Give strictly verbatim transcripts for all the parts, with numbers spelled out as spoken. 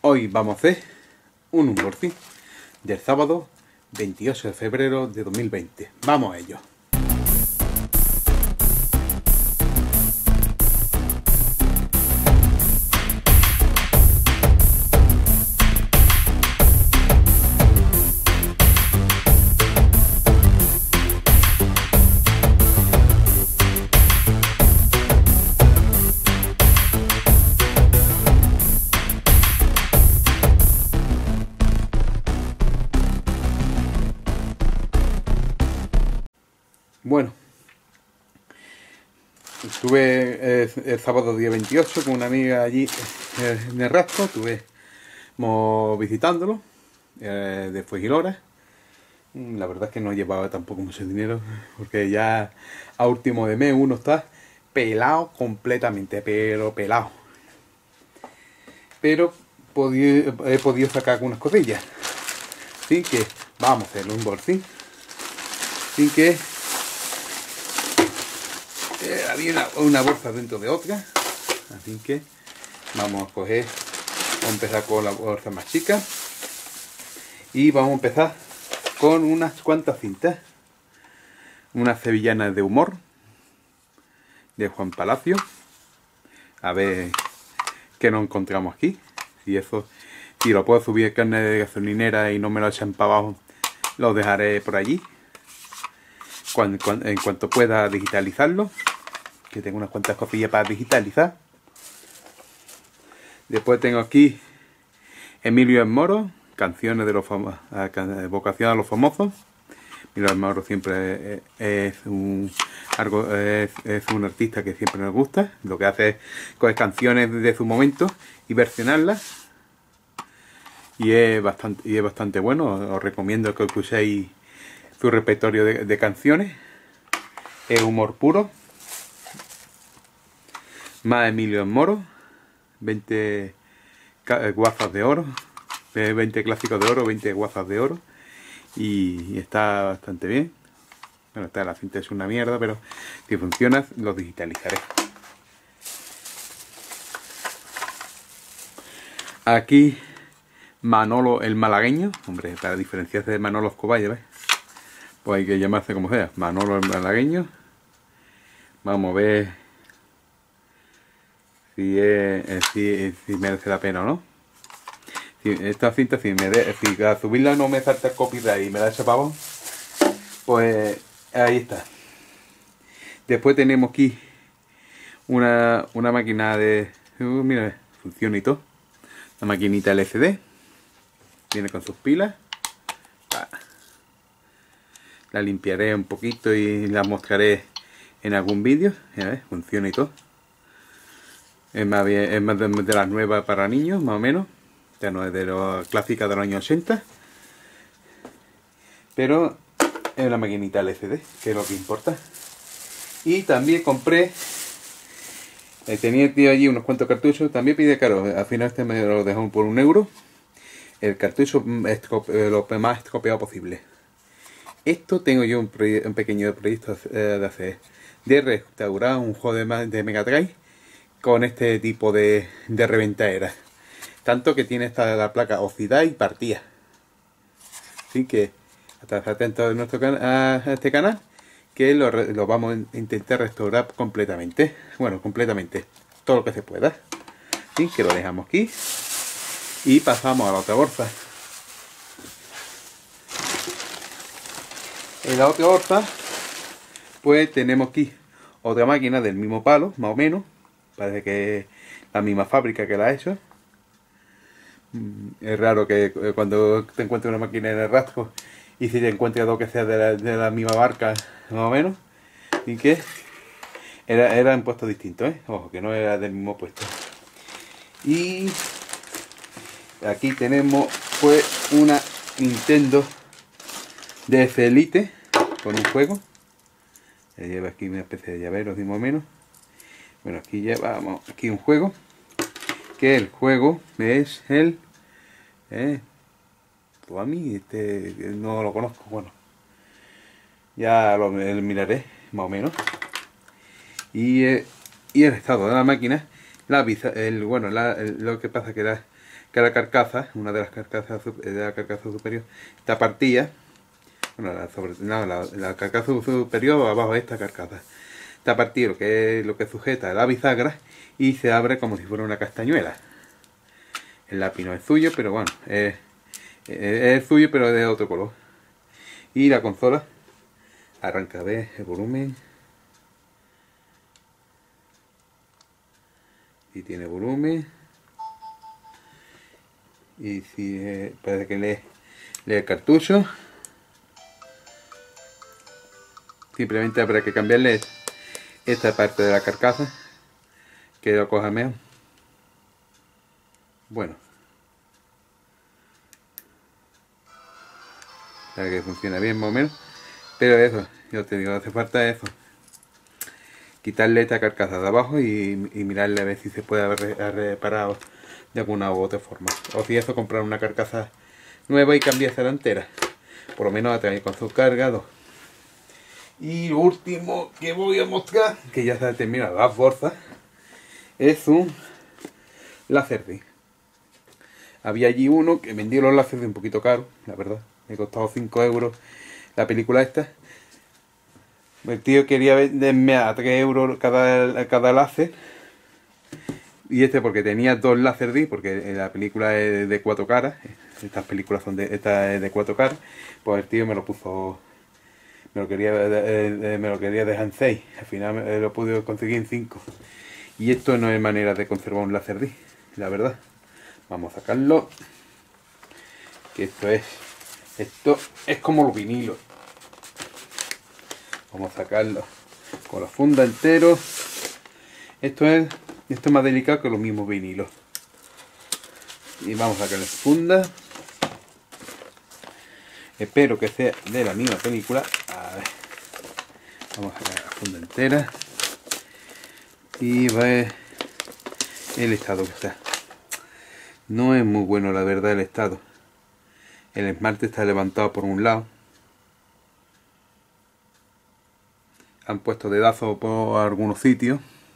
Hoy vamos a hacer un unboxing del sábado veintiocho de febrero de dos mil veinte. Vamos a ello. Bueno, estuve eh, el sábado día veintiocho con una amiga allí eh, en el Rasco. Estuvimos visitándolo eh, de Fuengirola. La verdad es que no llevaba tampoco mucho dinero, porque ya a último de mes uno está pelado completamente, pero pelado. Pero podí, he podido sacar algunas cosillas. Así que vamos a hacer un unboxing. Así que Eh, había una, una bolsa dentro de otra, así que vamos a coger, vamos a empezar con la bolsa más chica y vamos a empezar con unas cuantas cintas. Unas sevillanas de humor de Juan Palacio, a ver qué nos encontramos aquí. Si eso, si lo puedo subir carne de gasolinera y no me lo echan para abajo, lo dejaré por allí cuando, cuando, en cuanto pueda digitalizarlo, que tengo unas cuantas cosillas para digitalizar. Después tengo aquí Emilio Moro, canciones de los famosos, vocación a los famosos. Emilio Moro siempre es un, algo, es, es un artista que siempre nos gusta. Lo que hace es coger canciones de su momento y versionarlas. Y es bastante, y es bastante bueno. Os recomiendo que escuchéis su repertorio de, de canciones. Es humor puro. Más Emilio Moro, veinte guazas de oro, veinte clásicos de oro, veinte guazas de oro, y está bastante bien. Bueno, está, la cinta es una mierda, pero si funciona lo digitalizaré. Aquí Manolo el malagueño, hombre, para diferenciarse de Manolo Escobar, ¿ves? Pues hay que llamarse como sea, Manolo el malagueño. Vamos a ver si, es, si, si merece la pena o no. Si esta cinta, si, me de, si a subirla no me salta el copyright y me da ese pavo, pues ahí está. Después tenemos aquí una, una máquina de... Uh, mira, funciona y todo. Una maquinita L C D. Viene con sus pilas. La limpiaré un poquito y la mostraré en algún vídeo. Funciona y todo. Es más, bien, es más de, de las nuevas para niños, más o menos. Ya no es de las clásicas de los años ochenta. Pero es una maquinita L C D, que es lo que importa. Y también compré, eh, tenía tío allí unos cuantos cartuchos. También pide caro, al final este me lo dejaron por un euro. El cartucho lo más estropeado posible. Esto tengo yo un, un pequeño proyecto de hacer, de restaurar un juego de, de Mega Drive con este tipo de, de reventadera. Tanto que tiene esta la placa oxidada y partida. Así que estar atentos a, nuestro can a este canal, que lo, lo vamos a intentar restaurar completamente. Bueno, completamente. Todo lo que se pueda. Así que lo dejamos aquí. Y pasamos a la otra bolsa. En la otra bolsa, pues tenemos aquí otra máquina del mismo palo, más o menos. Parece que es la misma fábrica que la ha hecho. Es raro que cuando te encuentres una máquina en el Rasco y si te encuentres dos que sea de la, de la misma marca, más o menos. Y que era, era en puestos distintos, ¿eh? Ojo, que no era del mismo puesto. Y aquí tenemos pues una Nintendo D S Elite con un juego. Ya lleva aquí una especie de llavero, más o menos. Bueno, aquí llevamos aquí un juego, que el juego es el eh, pues a mí este no lo conozco. Bueno, ya lo miraré más o menos. Y, eh, y el estado de la máquina, la el, bueno la, el, lo que pasa que la, que la carcasa, una de las carcasas de la carcasa superior, está partida. Bueno, la, sobre, no, la, la carcasa superior abajo de esta carcasa está partida, lo que es lo que sujeta la bisagra, y se abre como si fuera una castañuela. El lápiz no es suyo, pero bueno, es, es, es suyo, pero es de otro color. Y la consola arranca, ¿ves? El volumen. Y tiene volumen. Y si eh, parece que lee, lee el cartucho. Simplemente habrá que cambiarle esta parte de la carcasa, que lo coja mejor. Bueno, para que funcione bien más o menos. Pero eso, yo te digo, hace falta eso. Quitarle esta carcasa de abajo y, y mirarle a ver si se puede haber reparado de alguna u otra forma. O si eso, comprar una carcasa nueva y cambiársela entera. Por lo menos a traer con su cargador. Y lo último que voy a mostrar, que ya se ha terminado las bolsas, es un Laserdisc. Había allí uno que vendía los Laserdisc un poquito caro, la verdad. Me costó cinco euros la película esta. El tío quería venderme a tres euros cada, cada láser. Y este porque tenía dos Laserdisc, porque la película es de cuatro caras. Estas películas son de, esta es de cuatro caras. Pues el tío me lo puso, me lo quería, me lo quería dejar en seis. Al final lo pude conseguir en cinco. Y esto no es manera de conservar un Laserdisc, la verdad. Vamos a sacarlo. Que esto es, esto es como los vinilos. Vamos a sacarlo con la funda entero. Esto es, esto es más delicado que los mismos vinilos. Y vamos a sacar la funda. Espero que sea de la misma película. A ver. Vamos a sacar la funda entera. Y va a ver el estado que está. No es muy bueno, la verdad, el estado. El esmalte está levantado por un lado. Han puesto dedazo por algunos sitios.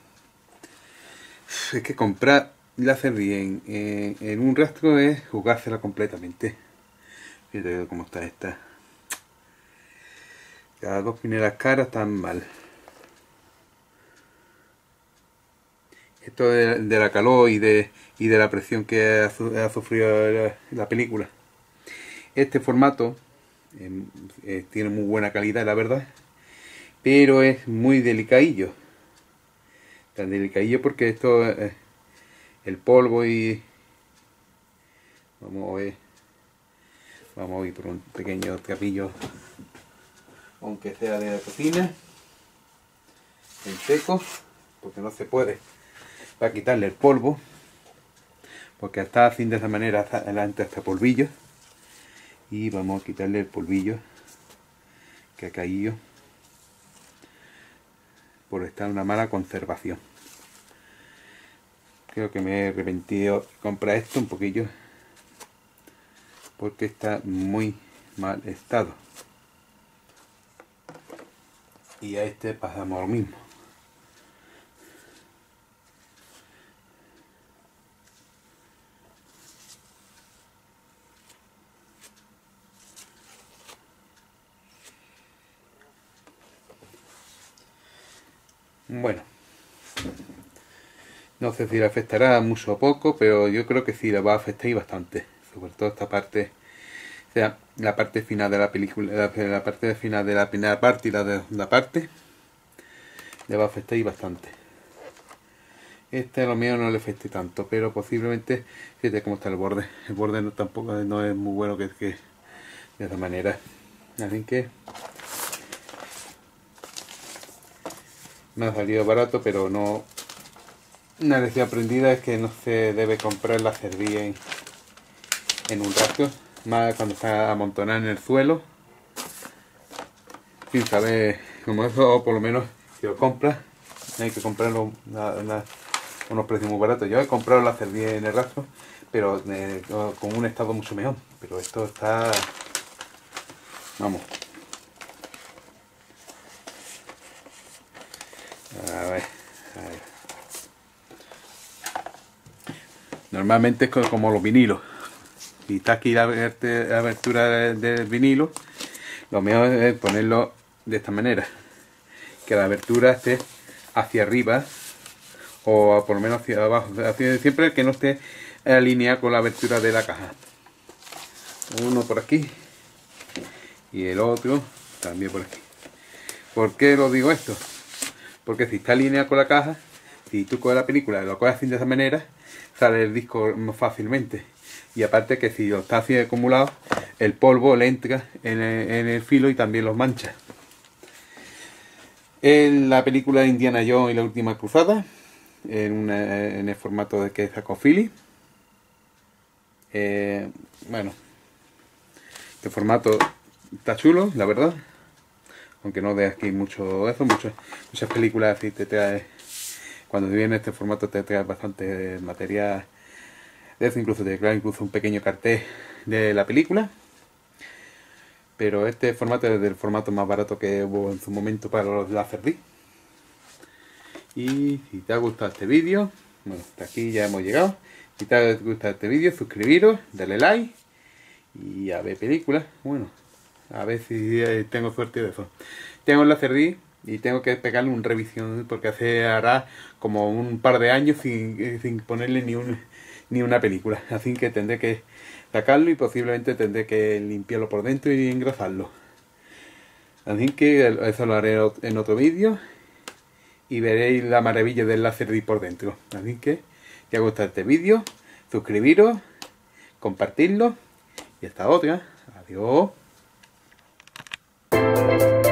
Es que comprar Laserdisc en, en, en un rastro es jugársela completamente. Fíjate cómo está esta. Las dos primeras caras están mal. Esto de, de la calor y de, y de la presión que ha, ha sufrido la, la película. Este formato eh, eh, tiene muy buena calidad, la verdad. Pero es muy delicadillo. Tan delicadillo porque esto, eh, el polvo y... Vamos a ver. Vamos a ir por un pequeño trapillo, aunque sea de la cocina, en seco, porque no se puede, para quitarle el polvo, porque está así de esa manera, adelante hasta polvillo. Y vamos a quitarle el polvillo que ha caído por estar en una mala conservación. Creo que me he arrepentido de comprar esto un poquillo, porque está muy mal estado. Y a este pasamos lo mismo. Bueno, no sé si le afectará mucho o poco, pero yo creo que sí le va a afectar y bastante. Sobre todo esta parte, o sea, la parte final de la película, la, la parte final de la primera parte y la de la parte, le va a afectar y bastante. Este a lo mío no le afecte tanto, pero posiblemente, fíjate cómo está el borde. El borde no, tampoco no es muy bueno que, que de esa manera. Así que me ha salido barato, pero no. Una lección aprendida es que no se debe comprar la Laserdisc en, en un rastro, más cuando está amontonada en el suelo, sin saber cómo eso, o por lo menos si lo compras, hay que comprarlo a, a unos precios muy baratos. Yo he comprado la Laserdisc en el rastro, pero eh, con un estado mucho mejor, pero esto está, vamos. A ver, a ver. normalmente es como los vinilos. Si está aquí la, la abertura del vinilo, lo mejor es ponerlo de esta manera, que la abertura esté hacia arriba o por lo menos hacia abajo, hacia, siempre que no esté alineada con la abertura de la caja. Uno por aquí y el otro también por aquí. ¿Por qué lo digo esto? Porque si está alineado con la caja, si tú coges la película y lo coges así de esa manera, sale el disco más fácilmente. Y aparte que si lo está así acumulado, el polvo le entra en el, en el filo y también los mancha. En la película de Indiana Jones y la última cruzada, en, una, en el formato de que sacó Philips. Eh, bueno, este formato está chulo, la verdad. Aunque no de aquí mucho eso, mucho, muchas películas así te trae, cuando viene este formato te trae bastante material de eso, incluso te trae incluso un pequeño cartel de la película. Pero este formato es el formato más barato que hubo en su momento para los Laserdisc. Y si te ha gustado este vídeo, bueno, hasta aquí ya hemos llegado. Si te ha gustado este vídeo, suscribiros, dale like y a ver películas. Bueno, a ver si tengo suerte de eso. Tengo el Laserdisc y tengo que pegarle un revisión porque hace hará como un par de años sin, sin ponerle ni un ni una película. Así que tendré que sacarlo y posiblemente tendré que limpiarlo por dentro y engrasarlo. Así que eso lo haré en otro vídeo y veréis la maravilla del Laserdisc por dentro. Así que si os gusta este vídeo, suscribiros, compartirlo y hasta otra. Adiós.